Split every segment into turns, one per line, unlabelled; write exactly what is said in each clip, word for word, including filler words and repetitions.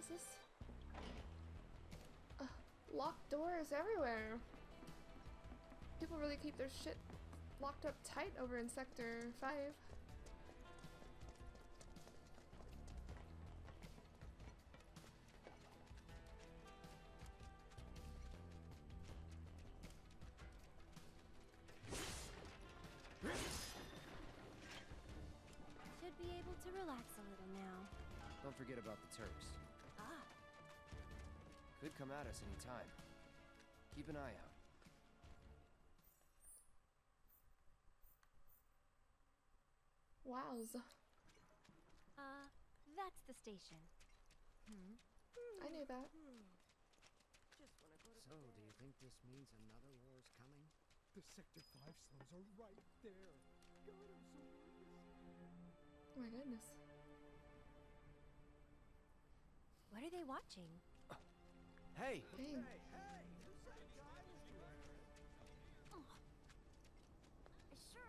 is this? Uh, locked doors everywhere. People really keep their shit locked up tight over in Sector five.
Should be able to relax a little now.
Don't forget about the Turks.
Ah.
Could come at us any time. Keep an eye out.
Wowza.
Uh, that's the station. Hmm.
I knew that.
So, do you think this means another war's coming?
The Sector five slums are right there. God, I'm so nervous.
Oh my goodness.
What are they watching?
Hey!
Hey.
Hey, hey! Who's that guy?
Oh. Sure.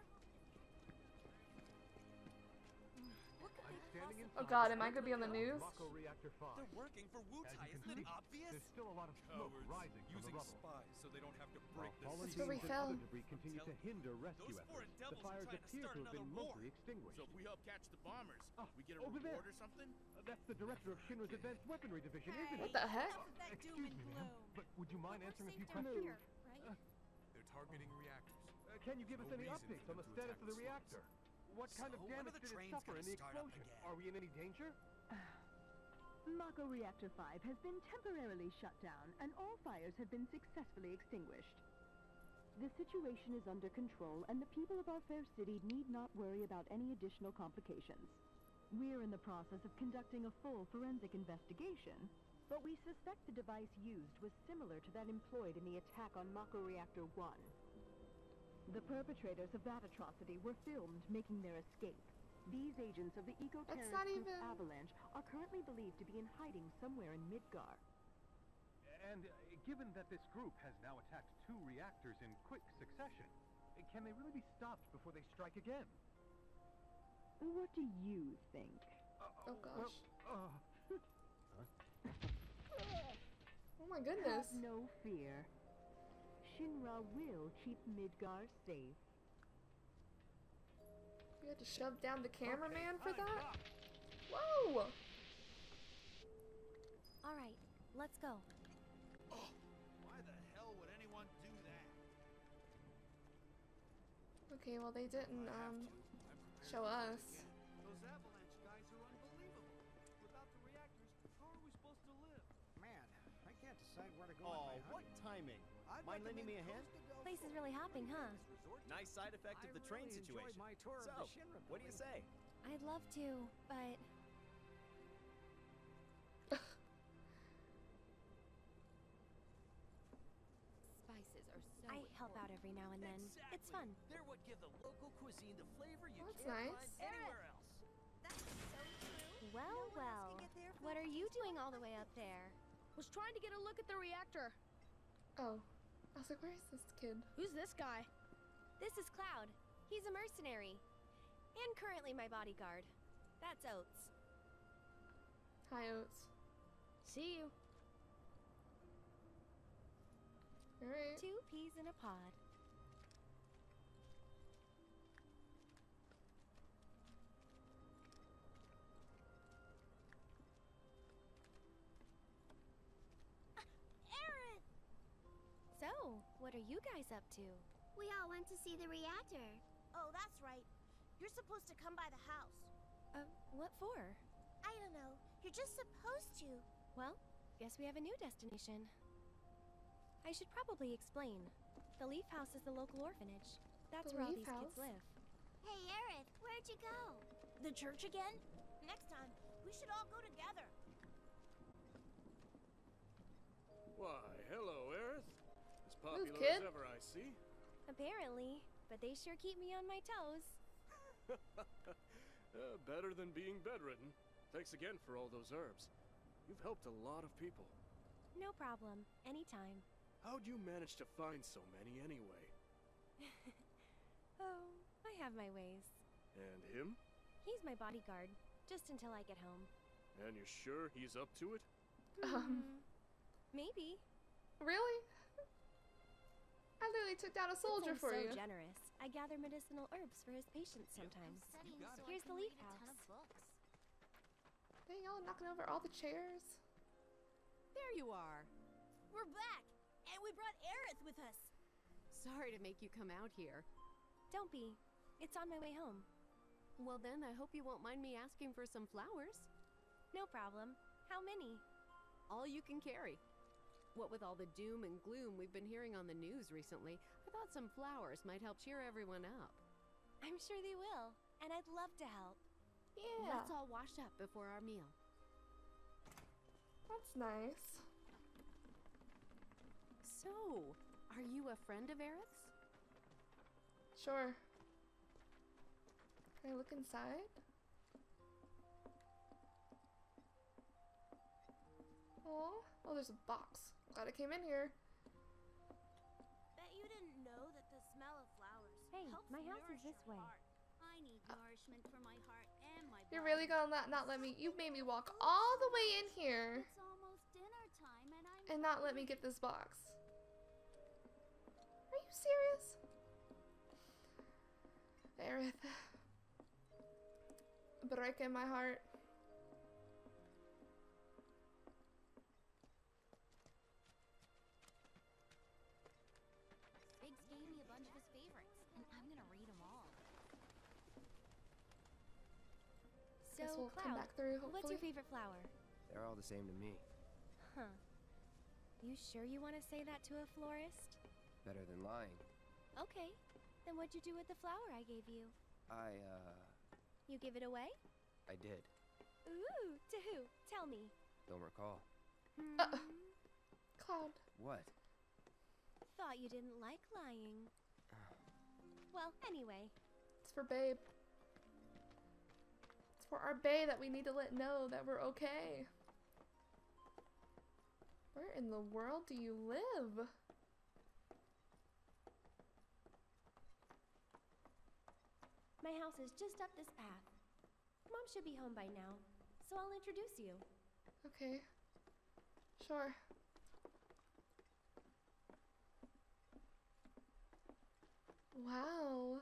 What could they possibly...
Oh god, am I gonna be on the news?
They're working for Wutai, isn't it obvious?
There's still a lot of smoke
Cowards,
rising from the
using
rubble.
spies so they don't have to break
While
the
fallen
That's where we
teams
fell.
and other debris continue to hinder rescue
Those
efforts.
foreign
The
devils are
fires
trying to
appear
start
to have
another
been
war.
mostly extinguished.
So if we help catch the bombers,
Ah,
we get a
over
reward
there.
or something?
Uh, that's the director of Shinra's Advanced Weaponry Division, isn't it?
What the heck?
Excuse me, ma'am, but would you mind answering a few
down
questions?
here, right?
Uh,
They're targeting reactors.
uh, can you give us
No
any
reason for
updates
them
on the
to
status
attack
of the
the
reactor? What kind
So,
of
when are
damage
the
did it
trains
suffer
gonna
in the
start up
explosion?
again?
Are we in any danger?
Mako Reactor five has been temporarily shut down, and all fires have been successfully extinguished. The situation is under control, and the people of our fair city need not worry about any additional complications. We're in the process of conducting a full forensic investigation, but we suspect the device used was similar to that employed in the attack on Mako Reactor one. The perpetrators of that atrocity were filmed making their escape. These agents of the
That's
eco-terrorist
not
group
even-
Avalanche are currently believed to be in hiding somewhere in Midgar.
And uh, given that this group has now attacked two reactors in quick succession, uh, can they really be stopped before they strike again?
What do you think?
Uh,
Oh gosh.
Well, uh,
Oh my goodness.
Have no fear. Shinra will keep Midgar safe.
You had to shove down the cameraman
okay,
for
time's
that?
up.
Whoa!
All right, let's go.
Oh, why the hell would anyone do that?
Okay, well they didn't
I have
um
to. I'm prepared
show
to do it
us.
again. Those avalanche guys are unbelievable. Without the reactors, how are we supposed to live?
Man, I can't decide where to go.
Oh,
on my
what
honeymoon.
timing!
I'd
Mind lending me a hand?
Place is really hopping, huh?
Nice side effect of
I
the train
really enjoyed
situation.
my tour of
so,
the Shinra
what do you say?
I'd love to, but
Spices are so
I help out every now and then.
Exactly.
It's fun.
They're what give the local cuisine the flavor you
That's
can't
nice.
find anywhere else.
That's so true.
Well,
No one else
well.
can get their
What are
food
you
from
doing
small
all the way up there?
Was trying to get a look at the reactor.
Oh. I was like, where is this kid?
Who's this guy?
This is Cloud. He's a mercenary. And currently my bodyguard. That's Oates.
Hi, Oates.
See you.
Alright.
Two peas in a pod.
Aerith!
So, what are you guys up to?
We all went to see the reactor. Oh, that's right. You're supposed to come by the house.
Uh, what for?
I don't know. You're just supposed to.
Well, guess we have a new destination. I should probably explain. The Leaf House is the local orphanage. That's
The
where all
Leaf
these
House?
kids live.
Hey, Aerith, where'd you go? The church again? Next time, we should all go together.
Why, hello, Aerith. As
Move,
popular
kid.
as ever, I see.
Apparently, but they sure keep me on my toes.
Uh, better than being bedridden. Thanks again for all those herbs. You've helped a lot of people.
No problem. Anytime.
How'd you manage to find so many anyway?
Oh, I have my ways.
And him?
He's my bodyguard, just until I get home.
And you're sure he's up to it?
Um,
maybe.
Really? I literally took down a soldier
Since I'm
for
so
you.
generous, I gather medicinal herbs for his patients sometimes. Here's the leaf house.
Dang, y'all knocking over all the chairs.
There you are.
We're back, and we brought Aerith with us.
Sorry to make you come out here.
Don't be. It's on my way home.
Well then, I hope you won't mind me asking for some flowers.
No problem. How many?
All you can carry. What with all the doom and gloom we've been hearing on the news recently, I thought some flowers might help cheer everyone up.
I'm sure they will, and I'd love to help.
Yeah.
Let's all wash up before our meal.
That's nice.
So, are you a friend of Aerith's?
Sure. Can I look inside? Oh, oh, there's a box. Glad I came in here.
Bet you didn't know that the smell of flowers
Hey,
helps
my house is
nourish
this
your
way.
heart. I need nourishment for my heart and my
You're
body.
really gonna not, not let me, you made me walk all the way in here
It's almost dinner time and I'm
and not let me get this box. Are you serious? Aerith. Breaking my heart.
Biggs gave me a bunch of his favorites, and I'm gonna read them all.
So,
Guess we'll
Cloud,
come back through,
what's
hopefully.
your favorite flower?
They're all the same to me.
Huh. You sure you want to say that to a florist?
Better than lying.
Okay. Then what'd you do with the flower I gave you?
I, uh...
You give it away?
I did.
Ooh, to who? Tell me.
Don't recall.
Hmm.
Uh, Cloud.
What?
Thought you didn't like lying. Well, anyway.
It's for Babe. It's for our Bae that we need to let know that we're okay. Where in the world do you live?
My house is just up this path. Mom should be home by now, so I'll introduce you.
Okay. Sure. Wow.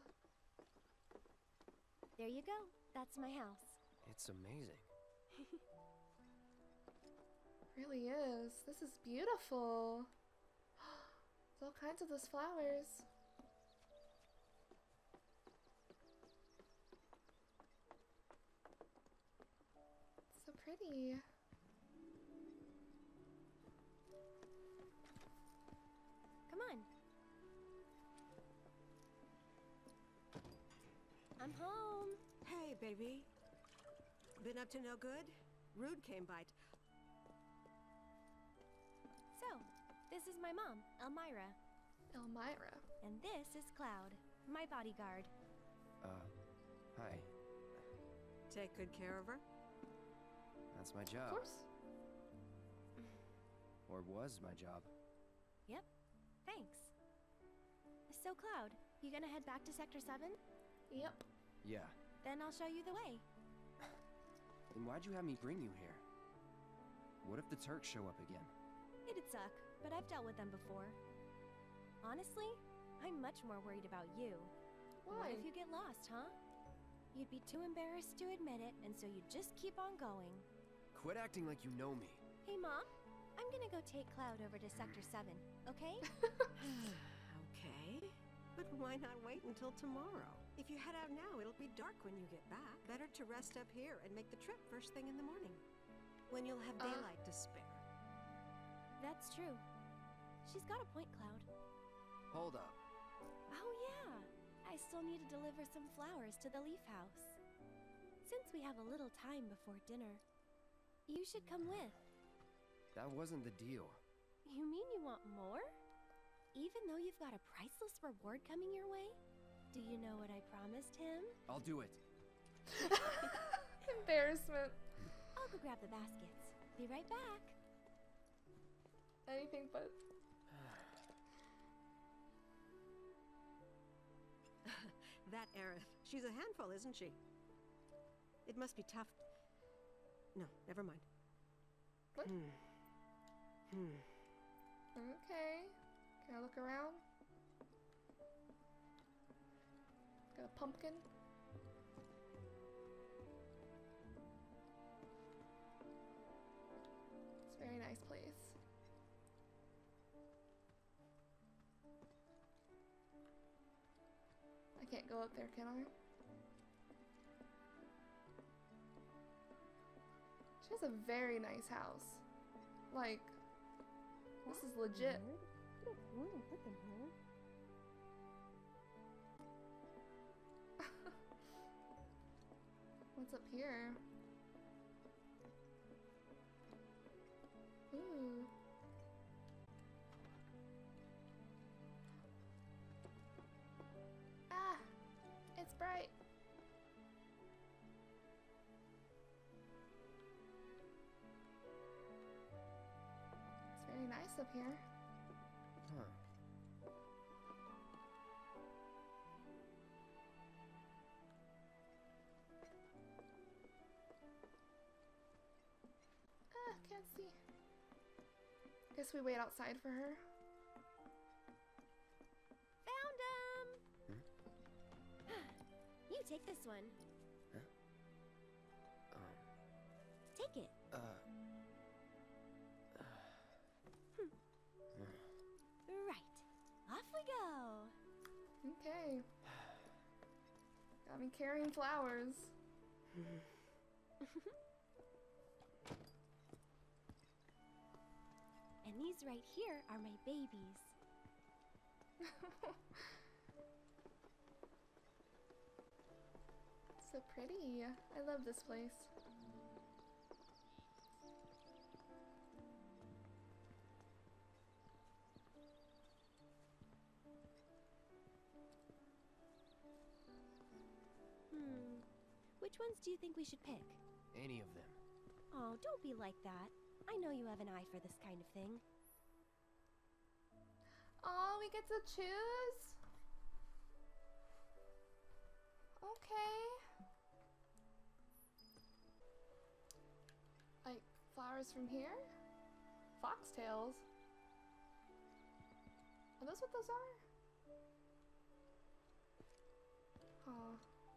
There you go. That's my house.
It's amazing.
Really is. This is beautiful. There's all kinds of those flowers. It's so pretty.
Come on. I'm home.
Hey, baby. Been up to no good? Rude came by.
So, this is my mom, Elmira.
Elmira.
And this is Cloud, my bodyguard.
Uh, hi.
Take good care of her?
That's my job.
Of course.
Or was my job.
Yep. Thanks. So, Cloud, you gonna head back to Sector seven?
Yep.
Yeah.
Then I'll show you the way.
Then why'd you have me bring you here? What if the Turks show up again?
It'd suck, but I've dealt with them before. Honestly, I'm much more worried about you.
Why?
What if you get lost, huh? You'd be too embarrassed to admit it, and so you'd just keep on going.
Quit acting like you know me.
Hey, Mom, I'm gonna go take Cloud over to Sector seven, okay?
Okay. But why not wait until tomorrow? If you head out now, it'll be dark when you get back. Better to rest up here and make the trip first thing in the morning, when you'll have
Uh.
daylight to spare.
That's true. She's got a point, Cloud.
Hold up.
Oh, yeah. I still need to deliver some flowers to the Leaf House. Since we have a little time before dinner, you should come with.
That wasn't the deal.
You mean you want more? Even though you've got a priceless reward coming your way? Do you know what I promised him?
I'll do it.
Embarrassment.
I'll go grab the baskets. Be right back.
Anything but.
That Aerith. She's a handful, isn't she? It must be tough. No, never mind.
What?
Hmm.
Hmm.
Okay. Can I look around? Got a pumpkin. It's a very nice place. I can't go up there, can I? She has a very nice house. Like, this is legit. What's up here? Ooh. Ah! It's bright. It's very nice up here.
Huh.
Ah, can't see. Guess we wait outside for her.
Found him! You take this one.
Huh? Um.
Take it.
Uh.
Right. Off we go.
Okay. Got me carrying flowers.
And these right here are my babies.
So pretty. I love this place.
Hmm. Which ones do you think we should pick?
Any of them.
Oh, don't be like that. I know you have an eye for this kind of thing.
Oh, we get to choose? Okay. Like, flowers from here? Foxtails? Are those what those are? Huh.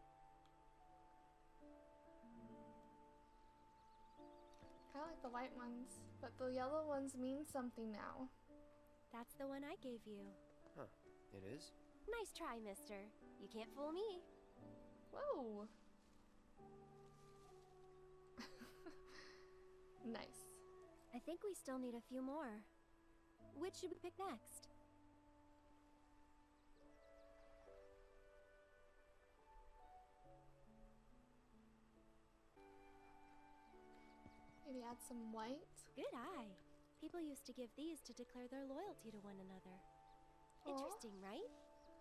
I like the white ones, but the yellow ones mean something now.
That's the one I gave you.
Huh. It is?
Nice try, mister. You can't fool me.
Whoa. Nice.
I think we still need a few more. Which should we pick next?
Maybe add some white?
Good eye. People used to give these to declare their loyalty to one another.
Aw.
Interesting, right?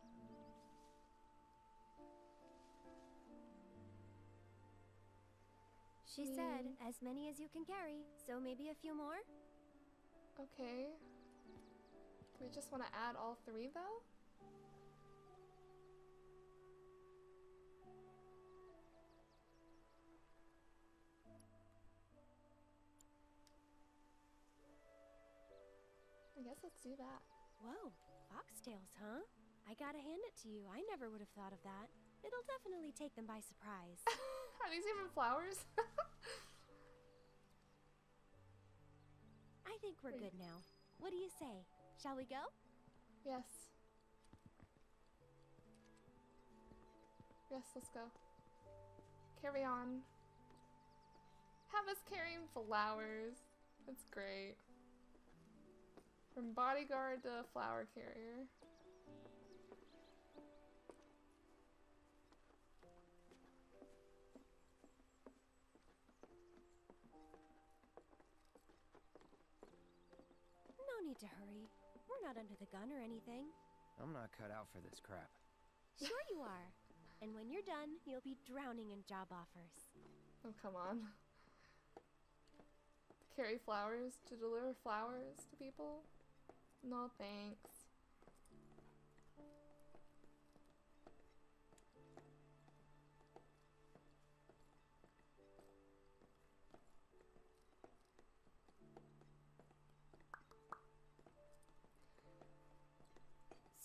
She said,
Hmm.
as many as you can carry, so maybe a few more?
Okay. Do we just want to add all three though? I guess let's do that.
Whoa, foxtails, huh? I gotta hand it to you. I never would have thought of that. It'll definitely take them by surprise.
Are these even flowers?
I think we're
Wait.
good now. What do you say? Shall we go?
Yes. Yes, let's go. Carry on. Have us carrying flowers. That's great. From bodyguard to flower carrier.
No need to hurry. We're not under the gun or anything.
I'm not cut out for this crap.
Sure you are. And when you're done, you'll be drowning in job offers.
Oh, come on. To carry flowers? To deliver flowers to people? No thanks.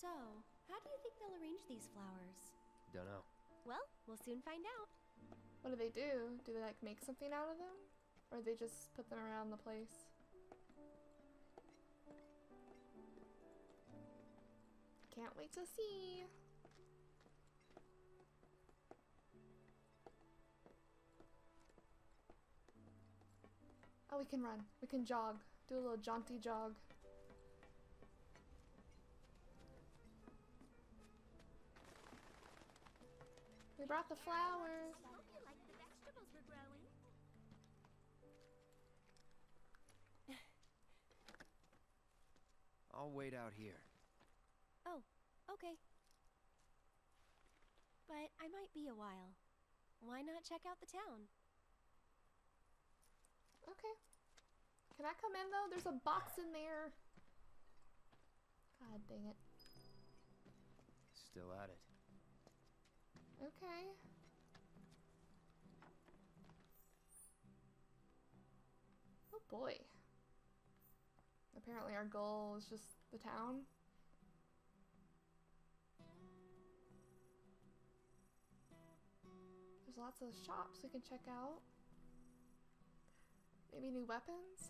So, how do you think they'll arrange these flowers?
Dunno.
Well, we'll soon find out.
What do they do? Do they like make something out of them? Or they just put them around the place? Can't wait to see. Oh, we can run. We can jog. Do a little jaunty jog. We brought the flowers.
Hope you like the vegetables we're growing.
I'll wait out here.
Oh, okay. But I might be a while. Why not check out the town?
Okay. Can I come in though? There's a box in there. God dang it.
Still at it.
Okay. Oh boy. Apparently our goal is just the town. There's lots of shops we can check out. Maybe new weapons?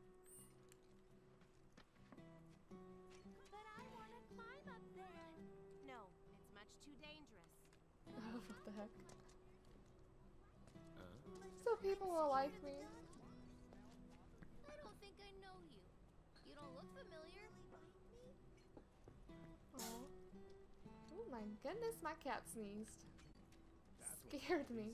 But I want to climb up there. No, it's much too dangerous.
Oh, what the heck? So people will like me.
I don't think I know you. You don't look familiar.
Oh. Oh my goodness, my cat sneezed. Scared me.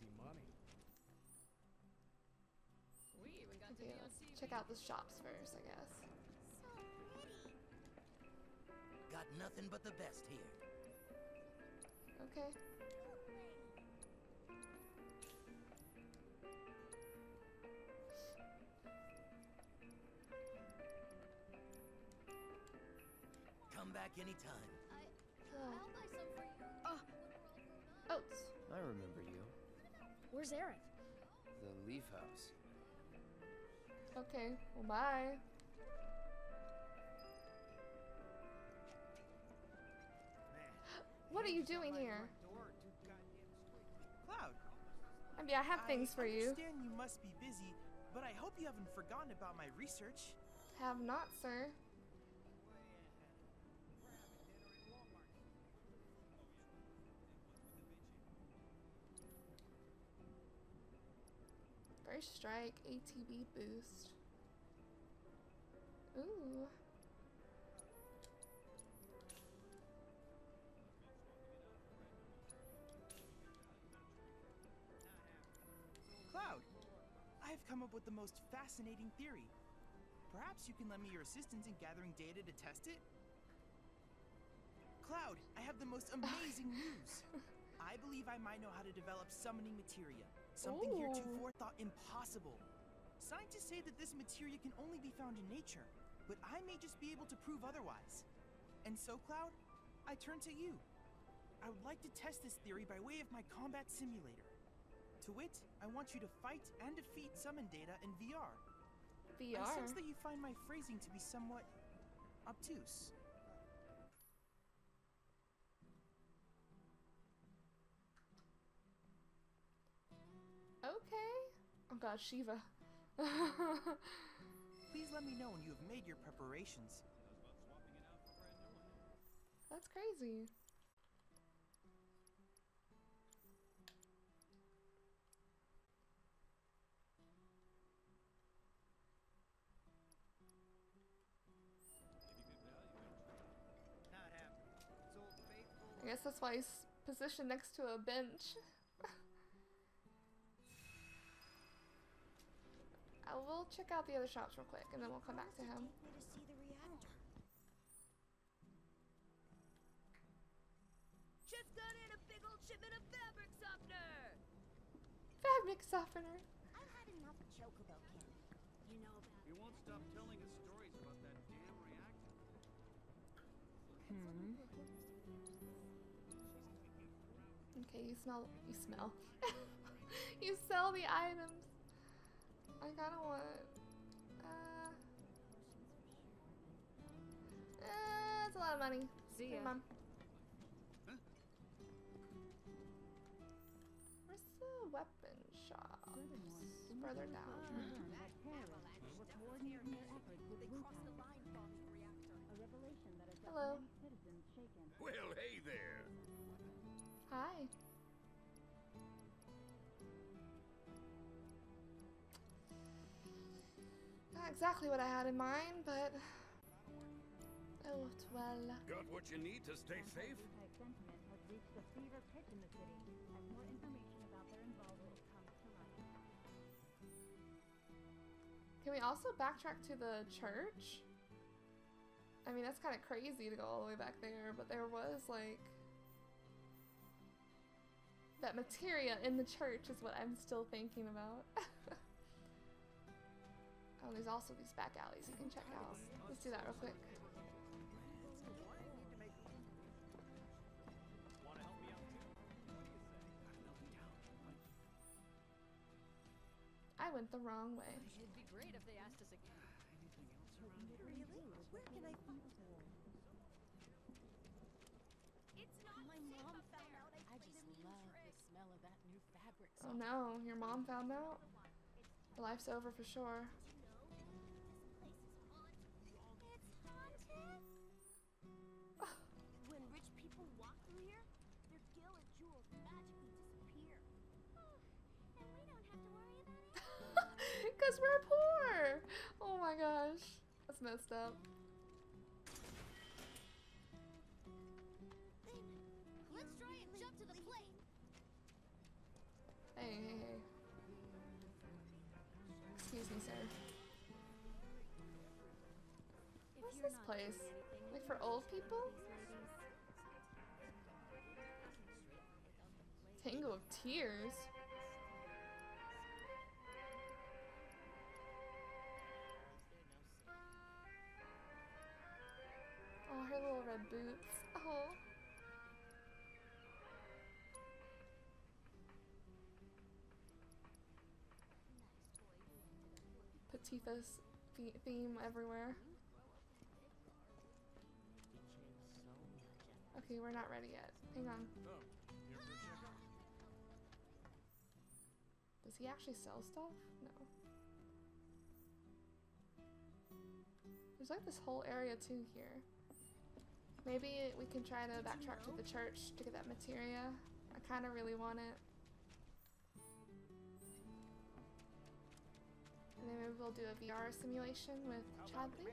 Okay, let's check out the shops first, I guess.
So pretty.
Got nothing but the best here.
Okay.
Come back anytime.
I, I'll buy some for you.
Uh,
Oats.
I remember you.
Where's Aerith?
The Leaf House.
Okay, well bye. What are you doing here?
Cloud.
I mean, I have things for you.
I understand you must be busy, but I hope you haven't forgotten about my research.
Have not, sir. First strike, A T B boost. Ooh.
Cloud, I have come up with the most fascinating theory. Perhaps you can lend me your assistance in gathering data to test it? Cloud, I have the most amazing news. I believe I might know how to develop summoning materia. Something
Ooh.
heretofore thought impossible. Scientists say that this materia can only be found in nature, but I may just be able to prove otherwise. And so, Cloud, I turn to you. I would like to test this theory by way of my combat simulator. To wit, I want you to fight and defeat summon data in V R.
V R?
I sense that you find my phrasing to be somewhat obtuse.
Okay. Oh god, Shiva.
Please let me know when you have made your preparations.
That's crazy.
Not happening. It's old faithful.
I guess that's why he's positioned next to a bench. I will check out the other shops real quick and then we'll come back to him.
Take me to see the reactor.
Just got in a big old shipment of fabric softener.
Fabric softener.
I've had enough chocobo candy. You know about
He won't stop telling us stories about that damn reactor.
Hmm. Okay, you smell. You smell. You sell the items. I kinda want. Uh. Eh, it's a lot of money.
See
Hey,
ya.
Mom. Where's the weapon shop? Further down. Hello.
Well, hey there.
Hi. Not exactly what I had in mind, but oh well.
Got what you need to stay safe?
Sentiment has reached a fever pitch in the city as more information about their involvement comes to light.
Can we also backtrack to the church? I mean, that's kind of crazy to go all the way back there, but there was like that materia in the church is what I'm still thinking about. Oh, there's also these back alleys you can check out. Let's do that real quick. I went the wrong way.
It'd be great if they asked us again.
Really? Where can I find her?
It's not
My
safe
mom
up
found
there.
out I just love the smell of that new fabric.
Oh no, your mom found out? Your life's over for sure.
It's haunted. When rich people walk through here, their gil or jewels magically disappear. And we don't have to worry about it.
Because we're poor! Oh my gosh. That's messed up.
Let's try and jump to the plate.
Hey, hey, hey. Excuse me, sir. What's this place? Like for old people? Tango of Tears? Oh, her little red boots. Oh. Patifa's theme everywhere. Okay, we're not ready yet. Hang on. Does he actually sell stuff? No. There's like this whole area too here. Maybe we can try to backtrack to the church to get that materia. I kind of really want it. And then maybe we'll do a V R simulation with Chadley.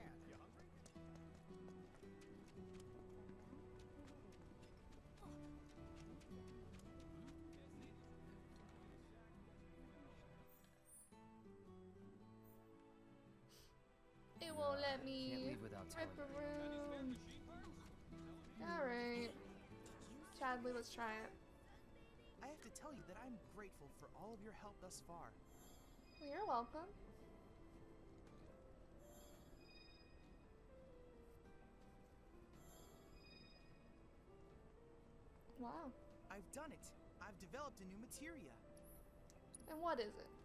It won't let me
Can't leave without
rip
telling
a room. Alright. Chadley, let's try it.
I have to tell you that I'm grateful for all of your help thus far.
Well, you're welcome. Wow.
I've done it. I've developed a new materia.
And what is it?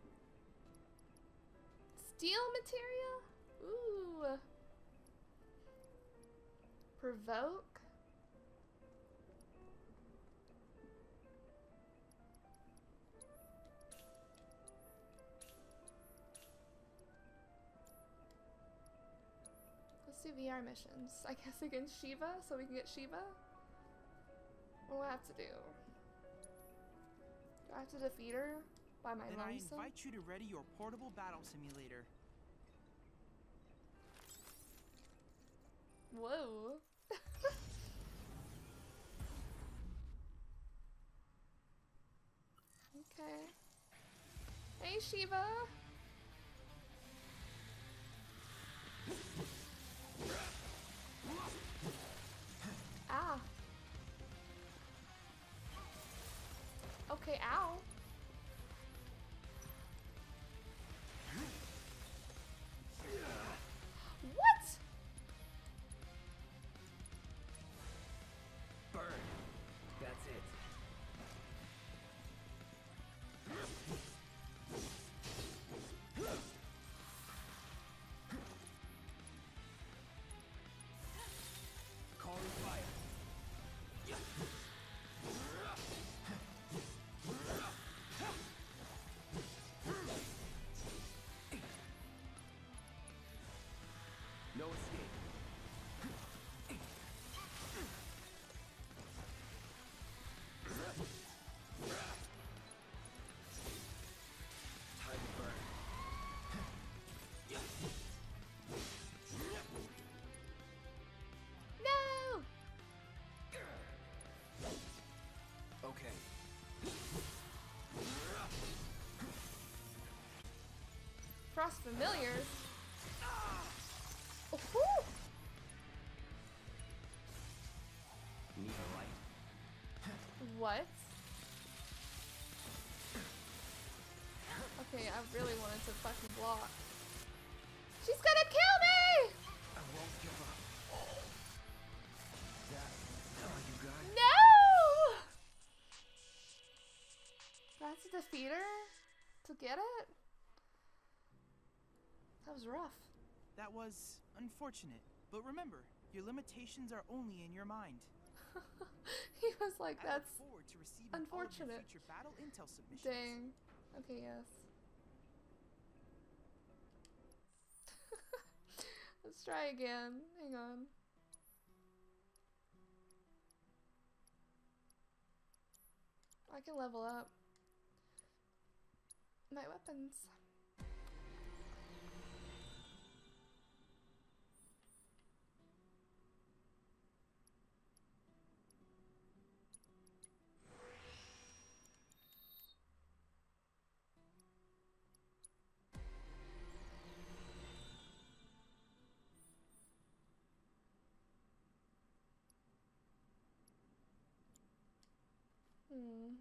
Steel materia? Ooh. Provoke? Let's do V R missions. I guess against Shiva, so we can get Shiva? What do I have to do? Do I have to defeat her by my
Then I
lonesome?
invite you to ready your portable battle simulator.
Whoa. Okay. Hey, Shiva. Ah. Okay, ow. What?
Burn. That's it. Calling fire.
across familiars. Oh, whoo!
Need a light?
What? Okay, I really wanted to fucking block. She's gonna kill me!
I won't give up. That, all you got?
No! Do I have to defeat her to get it? That was rough.
That was unfortunate. But remember, your limitations are only in your mind.
He was like,
I
that's
look forward to receiving
unfortunate.
All of your future battle intel submissions.
Dang. Okay, yes. Let's try again. Hang on. I can level up my weapons. Hmm.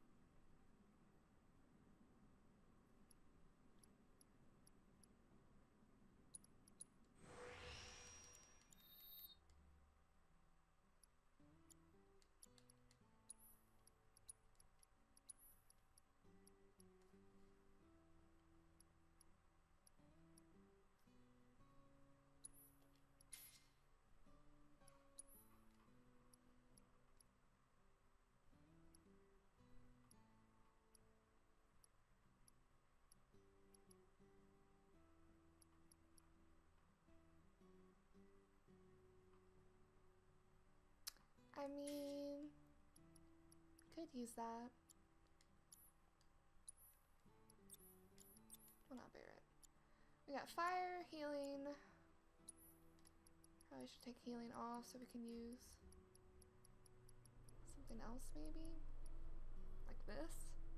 I mean, could use that. Will not bear it. We got fire, healing. Probably should take healing off so we can use something else maybe? Like this?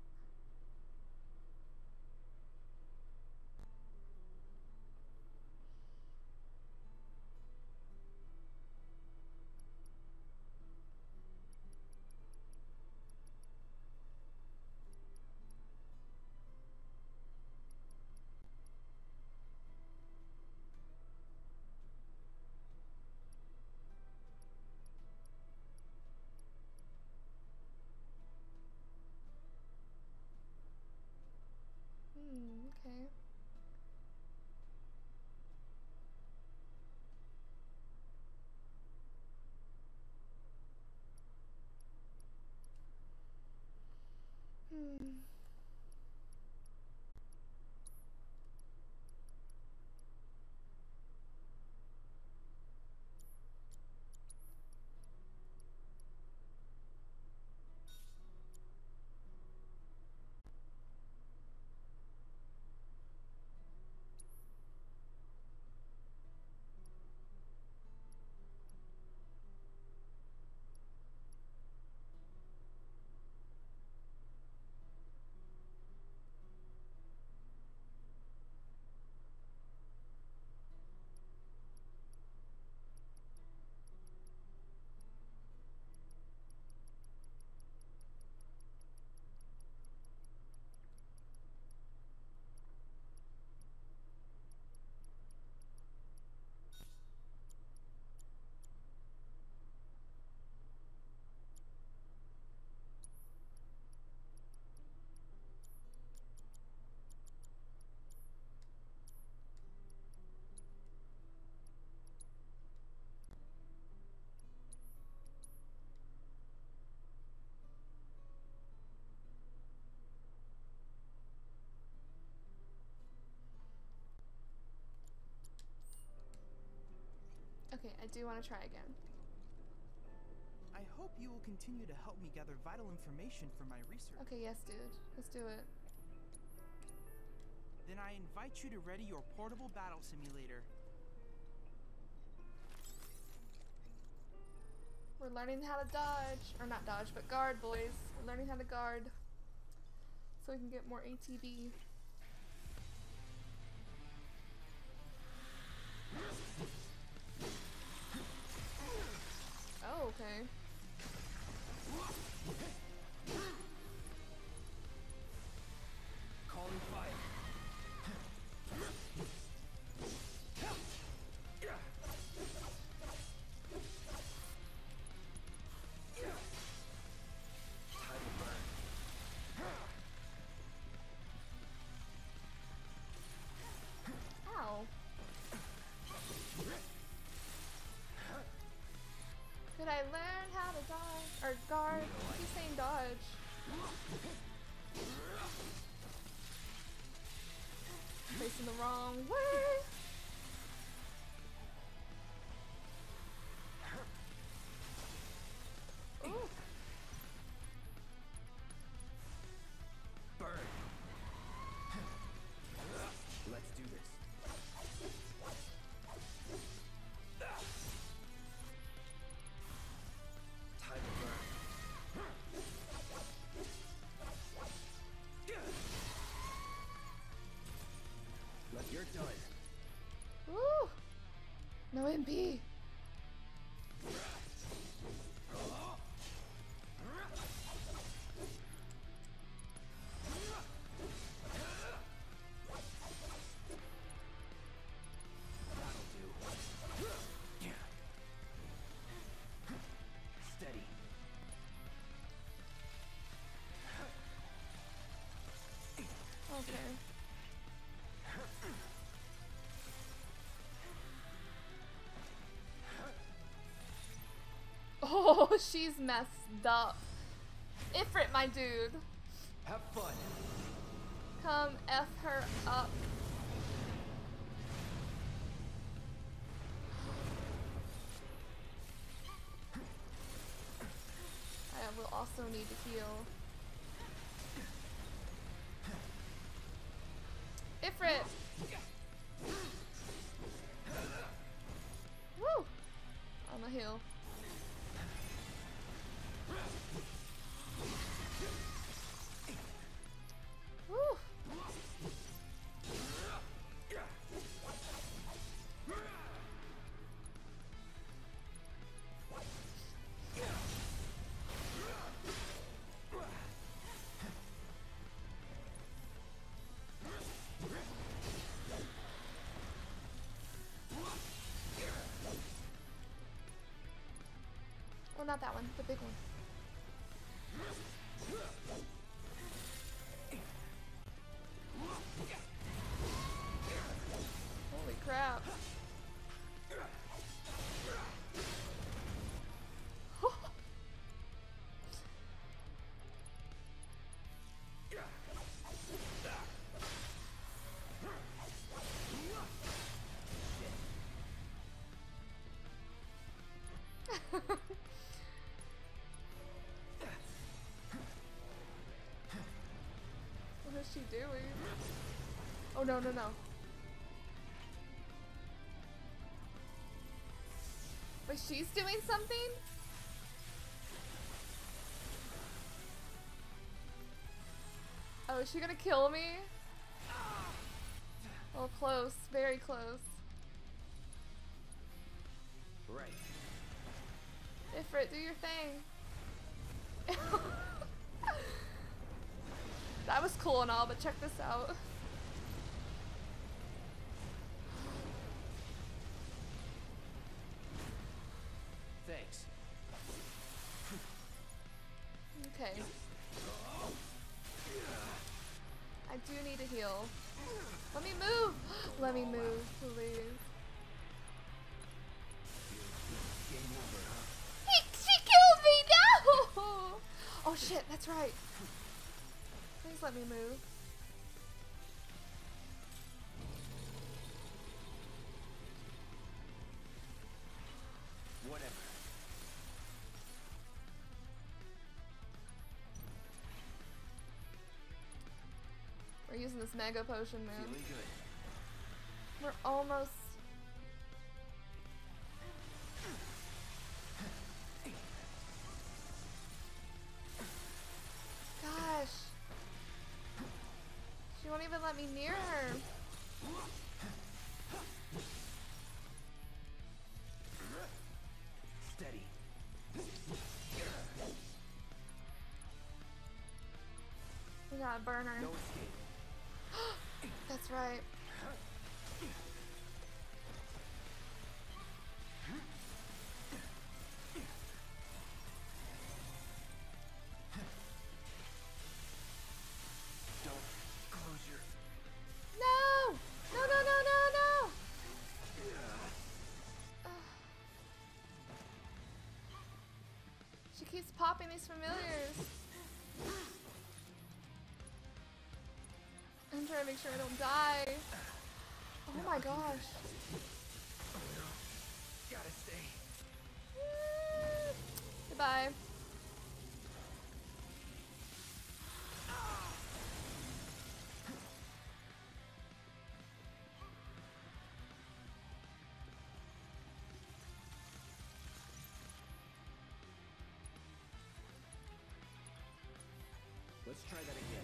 Hmm, okay. Hmm. Okay, I do want to try again.
I hope you will continue to help me gather vital information for my research.
Okay, yes, dude. Let's do it.
Then I invite you to ready your portable battle simulator.
We're learning how to dodge. Or not dodge, but guard, boys. We're learning how to guard. So we can get more A T B. No M P.
Steady.
Okay. Oh, she's messed up. Ifrit, my dude.
Have fun.
Come F her up. I will also need to heal. Ifrit! Woo! On the hill. Woo! Oh, not that one, the big one. Holy crap. What is she doing? Oh no, no, no. Wait, she's doing something? Oh, is she gonna kill me? Oh, close. Very close.
Right.
Ifrit, do your thing. That was cool and all, but check this out.
Thanks.
Okay. I do need to heal. Let me move! Let me move, please. He, she killed me! No! Oh shit, that's right. Please let me move.
Whatever.
We're using this mega potion, man.
Feeling good.
We're almost. Gosh. She won't even let me near her.
Steady.
We gotta burn her.
No escape.
That's right.
Don't close your.
No! No, no, no, no, no! Ugh. She keeps popping these familiars. I'm trying to make sure I don't die. Oh my gosh.
Gotta stay.
Mm. Goodbye.
Let's try that again.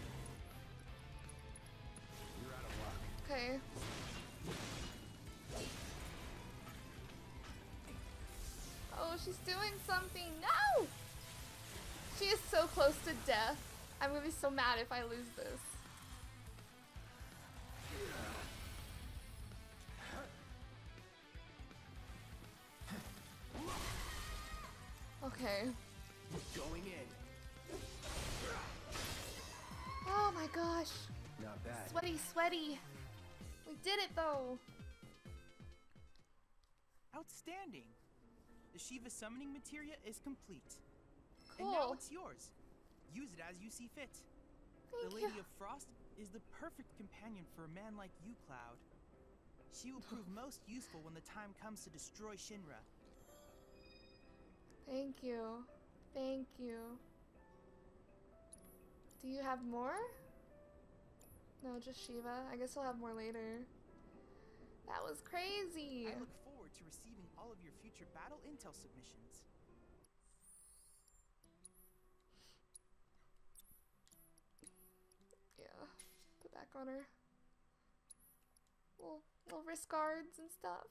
You're out of luck.
Okay. She's doing something. No! She is so close to death. I'm gonna be so mad if I lose this. Okay.
Going in.
Oh my gosh.
Not bad.
Sweaty, sweaty. We did it though.
Outstanding. The Shiva summoning materia is complete.
Cool.
And now it's yours. Use it as you see fit.
Thank
the Lady
you.
of Frost is the perfect companion for a man like you, Cloud. She will prove most useful when the time comes to destroy Shinra.
Thank you. Thank you. Do you have more? No, just Shiva. I guess we'll have more later. That was crazy.
I look forward to receiving all of your future battle intel submissions.
Yeah. Put back on her. Little, little wrist guards and stuff.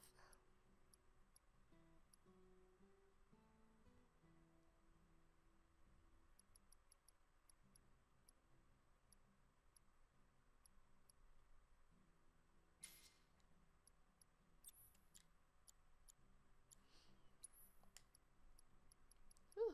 Whew.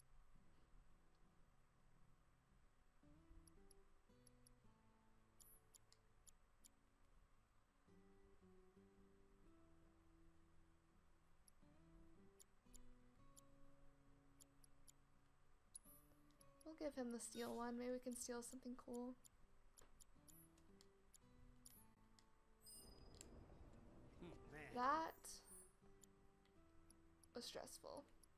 We'll give him the steel one. Maybe we can steal something cool.
Man.
That was stressful.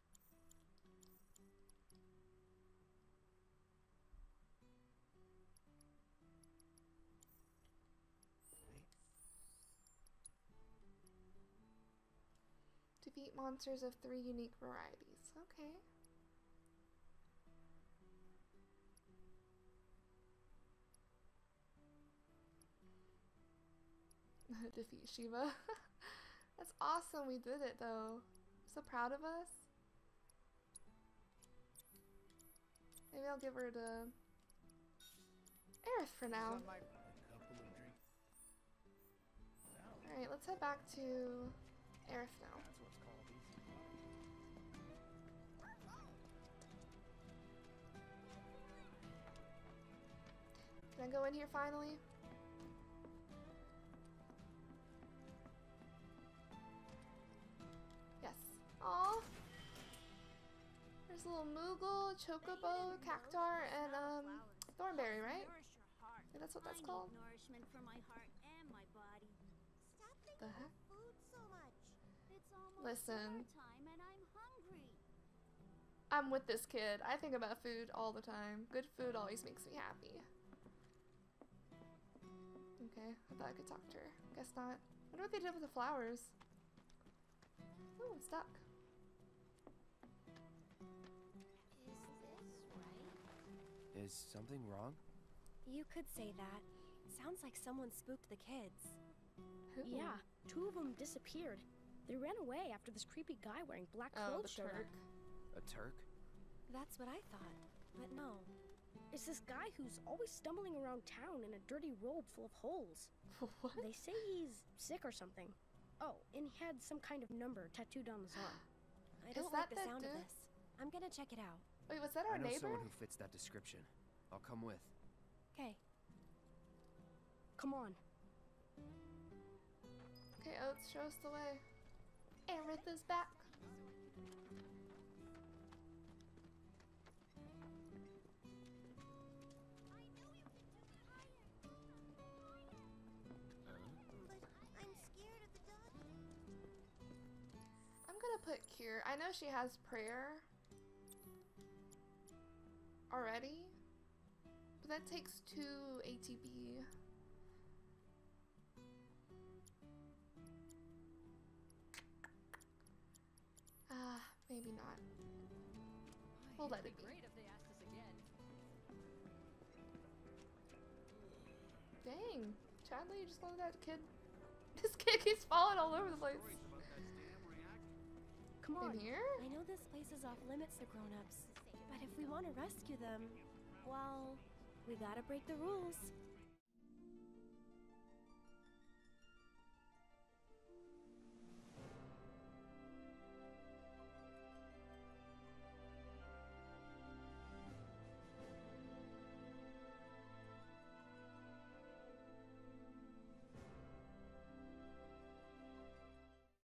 Defeat monsters of three unique varieties. Okay. Defeat Shiva. That's awesome. We did it though. So proud of us. Maybe I'll give her to Aerith for now. Alright, let's head back to Aerith now. Can I go in here finally? Yes. Aww. There's a little Moogle, Chocobo, Cactar, and um, Thornberry, right? Yeah, that's what that's called.
Nourishment for my heart and my body. Stop
The heck?
food so much. It's almost
Listen.
dinner time and I'm hungry.
I'm with this kid. I think about food all the time. Good food always makes me happy. Okay, I thought I could talk to her. Guess not. I wonder what they did with the flowers. Ooh, I'm stuck.
Is this right?
Is something wrong?
You could say that. Sounds like someone spooked the kids.
Who?
Yeah, two of them disappeared. They ran away after this creepy guy wearing black
Oh,
clothes
the
showed
Turk.
up.
A Turk?
That's what I thought, but no.
It's this guy who's always stumbling around town in a dirty robe full of holes.
What?
They say he's sick or something. Oh, and he had some kind of number tattooed on his arm.
I don't
Is
like
that
the
that
sound of
dude?
this. I'm gonna check it out.
Wait, was that our
I know
neighbor?
someone who fits that description. I'll come with.
Okay.
Come on.
Okay, Oates, show us the way. Aerith is back.
I'm scared of the dark.
I'm gonna put Cure. I know she has prayer already, but that takes two A T B. Ah, maybe not. We'll let it be.
Great if they asked us again.
Dang, Chadley, you just let that kid. This kid keeps falling all over the place.
Come
Come on.
In here?
I know this place is off limits to grown-ups, but if we want to rescue them, well, we gotta break the rules.